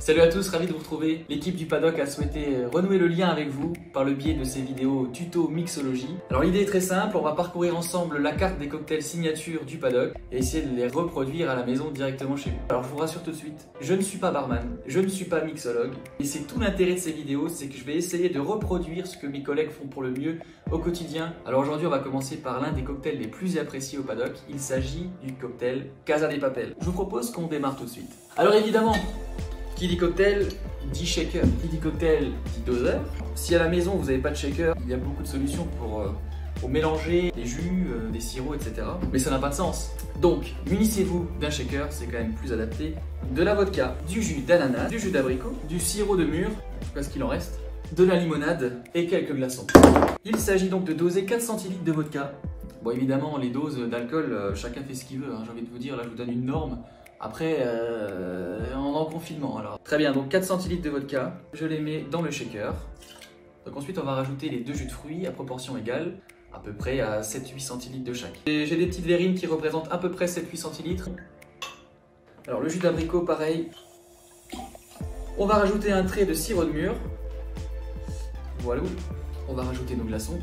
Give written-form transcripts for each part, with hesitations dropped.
Salut à tous, ravi de vous retrouver. L'équipe du Paddock a souhaité renouer le lien avec vous par le biais de ces vidéos tuto mixologie. Alors l'idée est très simple, on va parcourir ensemble la carte des cocktails signature du Paddock et essayer de les reproduire à la maison directement chez vous. Alors je vous rassure tout de suite, je ne suis pas barman, je ne suis pas mixologue et c'est tout l'intérêt de ces vidéos, c'est que je vais essayer de reproduire ce que mes collègues font pour le mieux au quotidien. Alors aujourd'hui on va commencer par l'un des cocktails les plus appréciés au Paddock, il s'agit du cocktail Casa de Papel. Je vous propose qu'on démarre tout de suite. Alors évidemment, qui dit cocktail, dit shaker. Qui dit cocktail, dit doseur. Si à la maison vous n'avez pas de shaker, il y a beaucoup de solutions pour mélanger des jus, des sirops, etc. Mais ça n'a pas de sens. Donc, munissez-vous d'un shaker, c'est quand même plus adapté. De la vodka, du jus d'ananas, du jus d'abricot, du sirop de mûre, en tout cas ce qu'il en reste, de la limonade et quelques glaçons. Il s'agit donc de doser 4 centilitres de vodka. Bon, évidemment, les doses d'alcool, chacun fait ce qu'il veut. Hein. J'ai envie de vous dire, là je vous donne une norme. Après, on est en confinement alors. Très bien, donc 4 centilitres de vodka, je les mets dans le shaker. Donc ensuite, on va rajouter les 2 jus de fruits à proportion égale, à peu près à 7-8 centilitres de chaque. J'ai des petites verrines qui représentent à peu près 7-8 centilitres. Alors le jus d'abricot, pareil. On va rajouter un trait de sirop de mûre. Voilà, on va rajouter nos glaçons.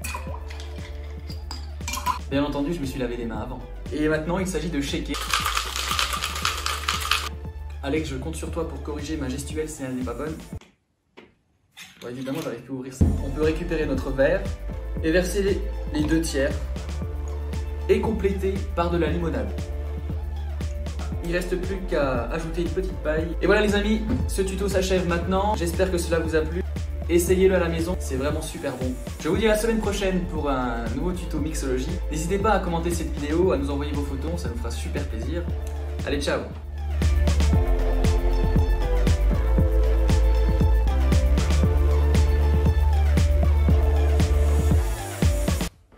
Bien entendu, je me suis lavé les mains avant. Et maintenant, il s'agit de shaker. Alex, je compte sur toi pour corriger ma gestuelle si elle n'est pas bonne. Bon, évidemment, j'arrive plus à ouvrir ça. On peut récupérer notre verre et verser les 2 tiers et compléter par de la limonade. Il ne reste plus qu'à ajouter une petite paille. Et voilà les amis, ce tuto s'achève maintenant. J'espère que cela vous a plu. Essayez-le à la maison, c'est vraiment super bon. Je vous dis à la semaine prochaine pour un nouveau tuto mixologie. N'hésitez pas à commenter cette vidéo, à nous envoyer vos photos, ça nous fera super plaisir. Allez, ciao! T'as rangé les cacahuètes ?